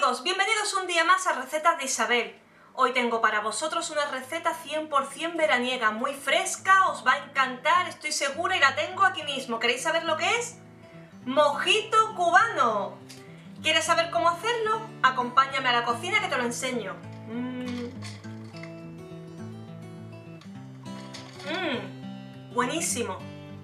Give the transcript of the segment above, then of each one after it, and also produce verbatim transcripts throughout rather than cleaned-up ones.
chicos, bienvenidos un día más a Recetas de Isabel. Hoy tengo para vosotros una receta cien por cien veraniega, muy fresca, os va a encantar, estoy segura, y la tengo aquí mismo. ¿Queréis saber lo que es? Mojito cubano. ¿Quieres saber cómo hacerlo? Acompáñame a la cocina que te lo enseño. Mmm. Mmm. Buenísimo.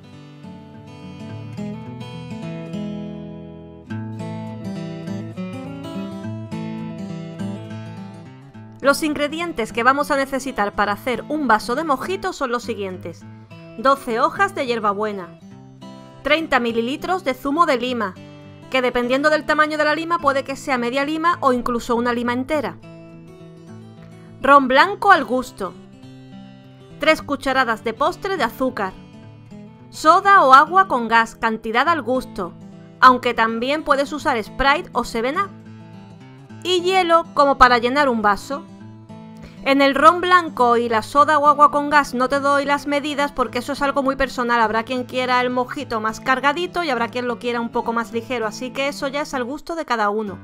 Los ingredientes que vamos a necesitar para hacer un vaso de mojito son los siguientes: doce hojas de hierbabuena, treinta mililitros de zumo de lima, que dependiendo del tamaño de la lima puede que sea media lima o incluso una lima entera, ron blanco al gusto, tres cucharadas de postre de azúcar, soda o agua con gas, cantidad al gusto, aunque también puedes usar Sprite o seven up, y hielo como para llenar un vaso. En el ron blanco y la soda o agua con gas no te doy las medidas porque eso es algo muy personal. Habrá quien quiera el mojito más cargadito y habrá quien lo quiera un poco más ligero, así que eso ya es al gusto de cada uno.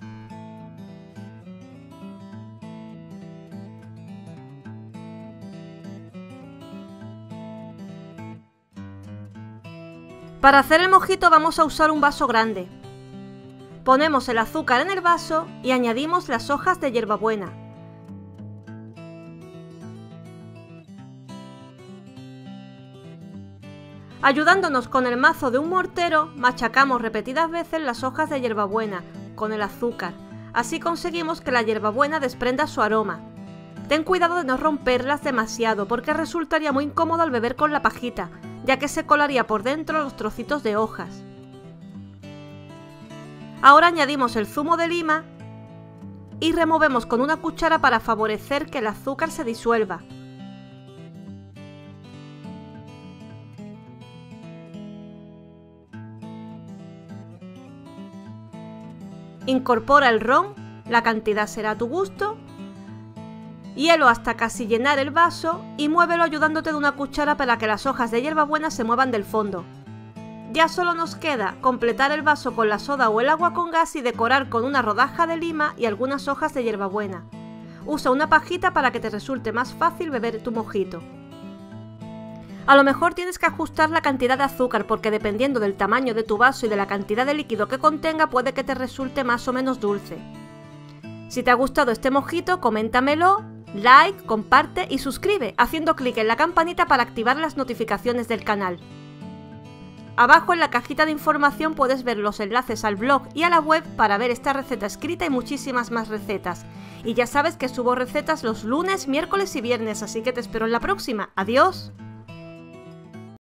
Para hacer el mojito vamos a usar un vaso grande. Ponemos el azúcar en el vaso y añadimos las hojas de hierbabuena. Ayudándonos con el mazo de un mortero, machacamos repetidas veces las hojas de hierbabuena con el azúcar. Así conseguimos que la hierbabuena desprenda su aroma. Ten cuidado de no romperlas demasiado porque resultaría muy incómodo al beber con la pajita, ya que se colaría por dentro los trocitos de hojas. Ahora añadimos el zumo de lima y removemos con una cuchara para favorecer que el azúcar se disuelva. Incorpora el ron, la cantidad será a tu gusto, hielo hasta casi llenar el vaso y muévelo ayudándote de una cuchara para que las hojas de hierbabuena se muevan del fondo. Ya solo nos queda completar el vaso con la soda o el agua con gas y decorar con una rodaja de lima y algunas hojas de hierbabuena. Usa una pajita para que te resulte más fácil beber tu mojito. A lo mejor tienes que ajustar la cantidad de azúcar porque dependiendo del tamaño de tu vaso y de la cantidad de líquido que contenga puede que te resulte más o menos dulce. Si te ha gustado este mojito, coméntamelo, like, comparte y suscribe haciendo clic en la campanita para activar las notificaciones del canal. Abajo en la cajita de información puedes ver los enlaces al blog y a la web para ver esta receta escrita y muchísimas más recetas. Y ya sabes que subo recetas los lunes, miércoles y viernes, así que te espero en la próxima. ¡Adiós!